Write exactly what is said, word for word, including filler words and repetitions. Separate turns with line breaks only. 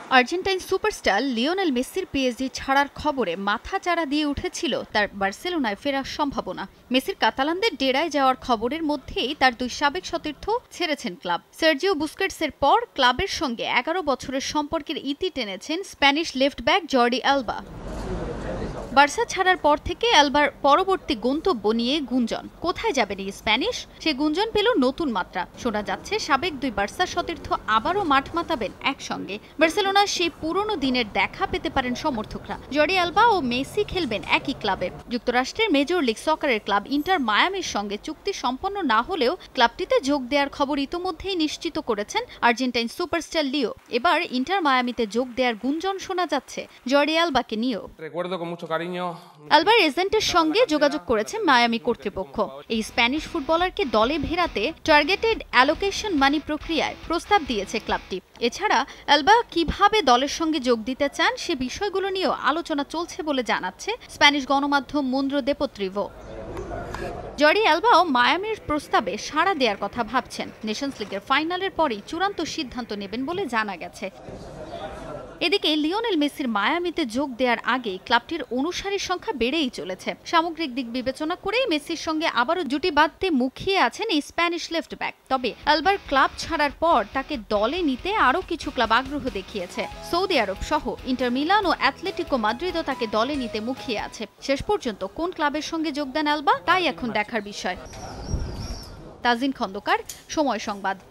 Argentine superstar Lionel মেসির PSG ছাড়ার খবরে মাথা চাড়া দিয়ে উঠেছিল তার বার্সেলোনায় ফেরার সম্ভাবনা। মেসির কাতালানদের ডেরায় যাওয়ার খবরের মধ্যেই তার দুই সাবেক সতীর্থ ছেড়েছেন ক্লাব। সার্জিও বুস্কেটসের পর ক্লাবের সঙ্গে এগারো বছরের সম্পর্কের ইতি টেনেছেন Spanish left back Jordi Alba. Barca ছাড়ার পর থেকে আলবার পরবর্তী গন্তব্য নিয়ে গুঞ্জন। কোথায় যাবেন এই স্প্যানিশ? সে গুঞ্জন পেল নতুন মাত্রা। শোনা যাচ্ছে সাবেক দুই বার্সা সতীর্থ আবারও মাঠ মাতাবেন একসঙ্গে। বার্সেলোনার সেই পুরনো দিনের দেখা পেতে পারেন সমর্থকরা। জর্ডি আলবা ও মেসি খেলবেন একই ক্লাবে। যুক্তরাষ্ট্রের মেজর লিগ সকারের ক্লাব ইন্টার মায়ামির সঙ্গে চুক্তি সম্পন্ন না হলেও ক্লাবটিতে যোগ দেওয়ার খবর ইতোমধ্যেই নিশ্চিত করেছেন আর্জেন্টাইন সুপারস্টার লিও। এবার ইন্টার মায়ামিতে যোগ দেওয়ার গুঞ্জন শোনা যাচ্ছে জর্ডি আলবাকে নিয়েও। আলবার এজেন্টের সঙ্গে যোগাযোগ করেছে মায়ামি কর্তৃপক্ষ। এই স্প্যানিশ ফুটবলারকে দলে ভেড়াতে টার্গেটেড অ্যালোকেশন মানি প্রক্রিয়ায় প্রস্তাব দিয়েছে ক্লাবটি। এছাড়া আলবা কিভাবে দলের সঙ্গে যোগ দিতে চান সে বিষয়গুলো নিয়েও আলোচনা চলছে বলে জানাচ্ছে স্প্যানিশ গণমাধ্যম মুন্দ্রো দেপোত্রিভো। জর্ডি আলবাও মায়ামির প্রস্তাবে সাড়া দেওয়ার কথা ভাবছেন। নেশনস লিগের ফাইনালের পরেই চূড়ান্ত সিদ্ধান্ত নেবেন বলে জানা গেছে। এদিকে লিওনেল মেসির মায়ামিতে যোগ দেওয়ার আগে ক্লাবটির অনুসারীর সংখ্যা বেড়েই চলেছে। সামগ্রিক দিক বিবেচনা করেই মেসির সঙ্গে আবারও জুটি বাঁধতে মুখিয়ে আছেন এই স্প্যানিশ লেফট ব্যাক। তবে আলবার ক্লাব ছাড়ার পর তাকে দলে নিতে আরও কিছু ক্লাব আগ্রহ দেখিয়েছে। সৌদি আরব সহ ইন্টার মিলান ও অ্যাথলেটিকো মাদ্রিদও তাকে দলে নিতে মুখিয়ে আছে। শেষ পর্যন্ত কোন ক্লাবের সঙ্গে যোগ দেন আলবা তাই এখন দেখার বিষয়। তাজিন খন্দকার, সময় সংবাদ।